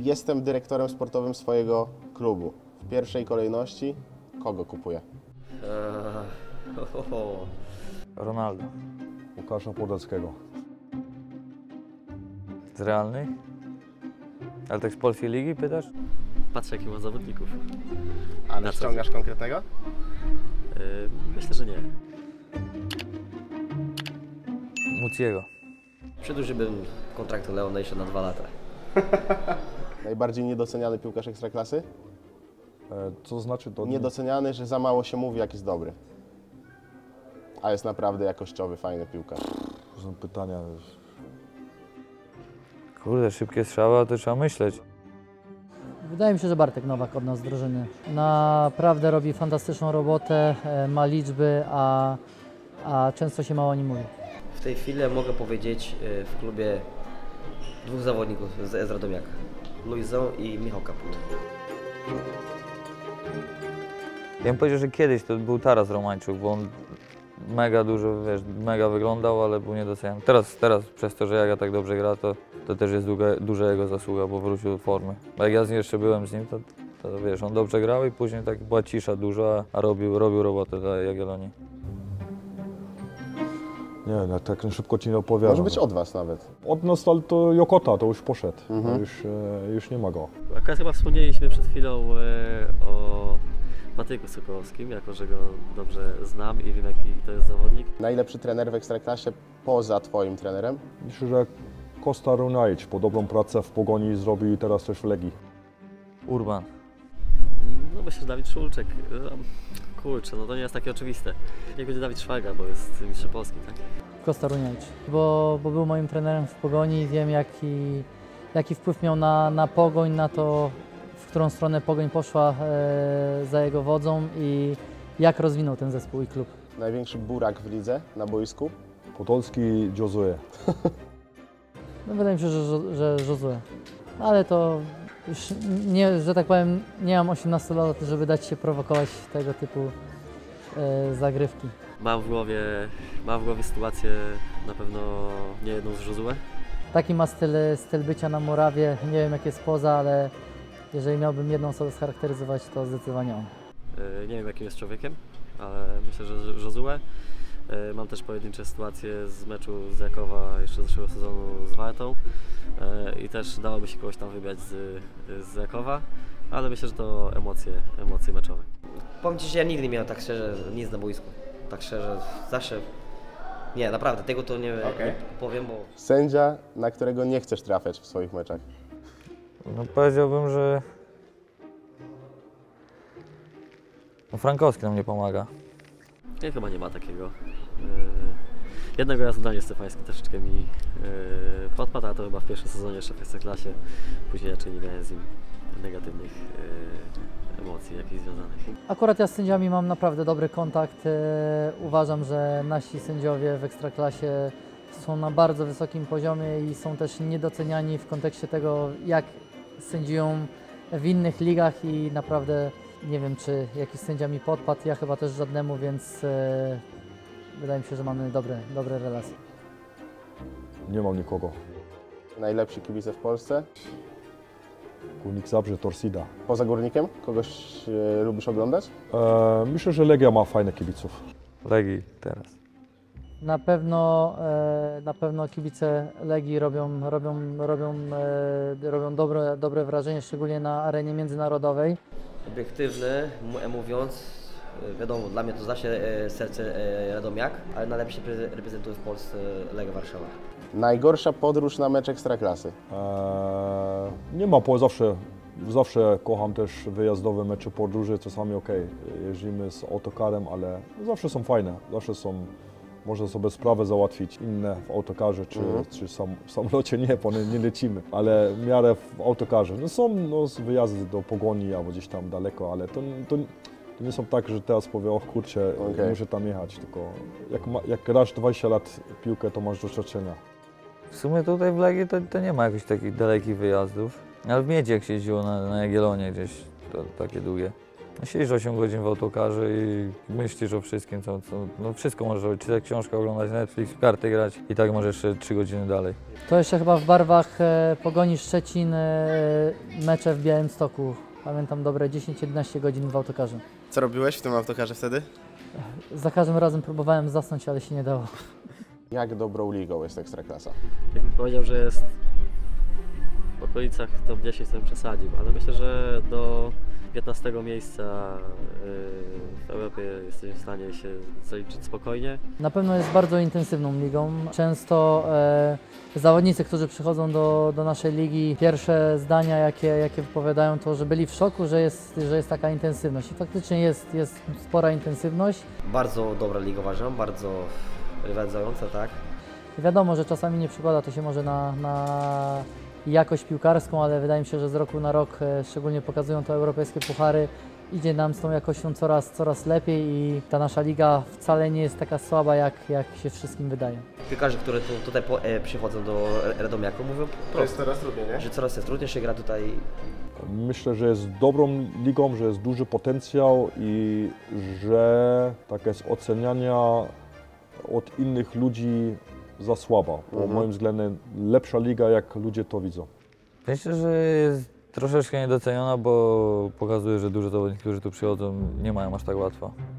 Jestem dyrektorem sportowym swojego klubu. W pierwszej kolejności kogo kupuję? Ronaldo. Łukasza Podolskiego. Z Realnej? Ale tak z polskiej ligi pytasz? Patrzę, jaki ma zawodników. Ale ściągasz konkretnego? Myślę, że nie. Muciego. Przedłużyłbym kontrakt Leona jeszcze na 2 lata. Najbardziej niedoceniany piłkarz Ekstraklasy? Co znaczy to? Niedoceniany, że za mało się mówi, jak jest dobry. A jest naprawdę jakościowy, fajny piłkarz. To są pytania. Kurde, szybkie strzały, a to trzeba myśleć. Wydaje mi się, że Bartek Nowak od nas z drużyny. Naprawdę robi fantastyczną robotę, ma liczby, a często się mało o nim mówi. W tej chwili mogę powiedzieć w klubie 2 zawodników z Radomiaka. Luizon i Michał Kaput. Ja bym powiedział, że kiedyś to był Taras Romańczuk, bo on mega dużo, wiesz, mega wyglądał, ale był niedoceniany. Teraz przez to, że Jaga tak dobrze gra, to też jest duża jego zasługa, bo wrócił do formy. Bo jak ja jeszcze byłem z nim, to wiesz, on dobrze grał i później tak była cisza duża, a robił robotę dla Jagiellonii. Nie, tak szybko ci nie opowiadam. Może być od was nawet. Od nas to Jokota, to już poszedł. To już nie ma go. Akurat chyba wspomnieliśmy przed chwilą o Patryku Sokołowskim, jako że go dobrze znam i wiem, jaki to jest zawodnik. Najlepszy trener w Ekstraklasie poza twoim trenerem? Myślę, że Kosta Runajć po dobrą pracę w Pogoni zrobi i teraz też w Legii. Urban. No myślę, że Dawid Szulczek. Kurczę, no to nie jest takie oczywiste. Niech będzie Dawid Szwaga, bo jest mistrzem Polski, tak? Kosta Runiewicz, bo był moim trenerem w Pogoni i wiem, jaki wpływ miał na Pogoń, na to, w którą stronę Pogoń poszła za jego wodzą i jak rozwinął ten zespół i klub. Największy burak w lidze na boisku? Podolski, Josue. No, wydaje mi się, że Josue. Ale to już, nie, że tak powiem, nie mam 18 lat, żeby dać się prowokować tego typu zagrywki. Mam w głowie sytuację na pewno nie jedną z Josue. Taki ma styl bycia na murawie, nie wiem jak jest poza, ale jeżeli miałbym jedną osobę scharakteryzować, to zdecydowanie on. Nie wiem, jakim jest człowiekiem, ale myślę, że Josue. Mam też pojedyncze sytuacje z meczu z Jakowa jeszcze z zeszłego sezonu z Wartą i też dałoby się kogoś tam wybrać z Jakowa, ale myślę, że to emocje meczowe. Powiem Ci, że ja nigdy nie miałem tak szczerze nic na boisku. Tak szczerze, zawsze... Nie, naprawdę, tego to nie powiem, bo... Sędzia, na którego nie chcesz trafiać w swoich meczach? No powiedziałbym, że no, Frankowski nam nie pomaga. Nie, chyba nie ma takiego. Jednego razu Daniel Stefański troszeczkę mi podpadł, a to chyba w pierwszym sezonie jeszcze w Ekstraklasie. Później raczej nie miałem z nim negatywnych emocji jakichś związanych. Akurat ja z sędziami mam naprawdę dobry kontakt. Uważam, że nasi sędziowie w Ekstraklasie są na bardzo wysokim poziomie i są też niedoceniani w kontekście tego, jak sędziują w innych ligach i naprawdę nie wiem, czy jakiś sędzia mi podpadł, ja chyba też żadnemu, więc wydaje mi się, że mamy dobre relacje. Nie mam nikogo. Najlepsi kibice w Polsce? Górnik Zabrze, Torsida. Poza Górnikiem? Kogoś lubisz oglądać? Myślę, że Legia ma fajnych kibiców. Legii teraz. Na pewno kibice Legii robią dobre wrażenie, szczególnie na arenie międzynarodowej. Obiektywny mówiąc, wiadomo, dla mnie to zawsze serce Radomiak, ale najlepszy reprezentuje w Polsce Legia Warszawa. Najgorsza podróż na mecz Ekstraklasy? Nie ma, zawsze kocham też wyjazdowe mecze podróży, czasami jeździmy z autokarem, ale zawsze są fajne, można sobie sprawę załatwić inne w autokarze, czy w samolocie nie lecimy, ale w miarę w autokarze. No są wyjazdy do Pogoni albo gdzieś tam daleko, ale to nie są tak, że teraz powiem, o kurczę, muszę tam jechać, tylko jak grasz 20 lat piłkę, to masz doświadczenia. W sumie tutaj w Legii to nie ma jakichś takich dalekich wyjazdów, ale w Miedzi jak się jeździło na Jagiellonię gdzieś, to takie długie. Siedzisz 8 godzin w autokarze i myślisz o wszystkim, no wszystko możesz robić, czytać książkę, oglądać Netflix, w karty grać i tak możesz jeszcze 3 godziny dalej. To jeszcze chyba w barwach Pogoni Szczecin mecze w Białymstoku. Pamiętam dobre 10-11 godzin w autokarze. Co robiłeś w tym autokarze wtedy? Za każdym razem próbowałem zasnąć, ale się nie dało. Jak dobrą ligą jest Ekstraklasa? Jakbym powiedział, że jest w okolicach top 10, to bym przesadził, ale myślę, że do 15 miejsca w Europie jesteśmy w stanie się zaliczyć spokojnie. Na pewno jest bardzo intensywną ligą. Często zawodnicy, którzy przychodzą do naszej ligi, pierwsze zdania, jakie wypowiadają, to, że byli w szoku, że jest taka intensywność. I faktycznie jest spora intensywność. Bardzo dobra liga uważam, bardzo rywalizująca, tak. I wiadomo, że czasami nie przykłada to się może na jakość piłkarską, ale wydaje mi się, że z roku na rok, szczególnie pokazują to europejskie puchary, idzie nam z tą jakością coraz lepiej i ta nasza liga wcale nie jest taka słaba, jak się wszystkim wydaje. Piłkarze, które tutaj przychodzą do Radomiaku, mówią To jest coraz trudniej, nie? że coraz jest trudniej się gra tutaj. Myślę, że jest dobrą ligą, że jest duży potencjał i że takie jest oceniania od innych ludzi za słaba. Bo moim względem lepsza liga, jak ludzie to widzą. Myślę, że jest troszeczkę niedoceniona, bo pokazuje, że dużo zawodników, którzy tu przychodzą, nie mają aż tak łatwo.